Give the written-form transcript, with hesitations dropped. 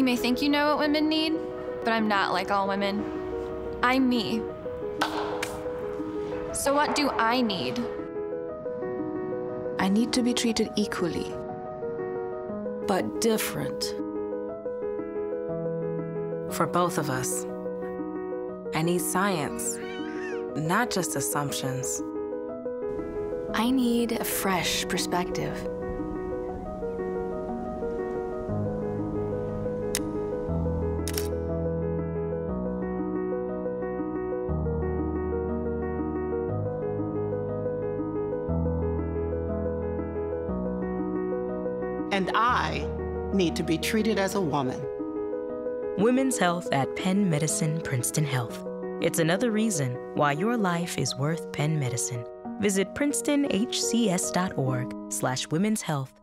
You may think you know what women need, but I'm not like all women. I'm me. So what do I need? I need to be treated equally, but different. For both of us. I need science, not just assumptions. I need a fresh perspective. And I need to be treated as a woman. Women's Health at Penn Medicine Princeton Health. It's another reason why your life is worth Penn Medicine. Visit princetonhcs.org/womenshealth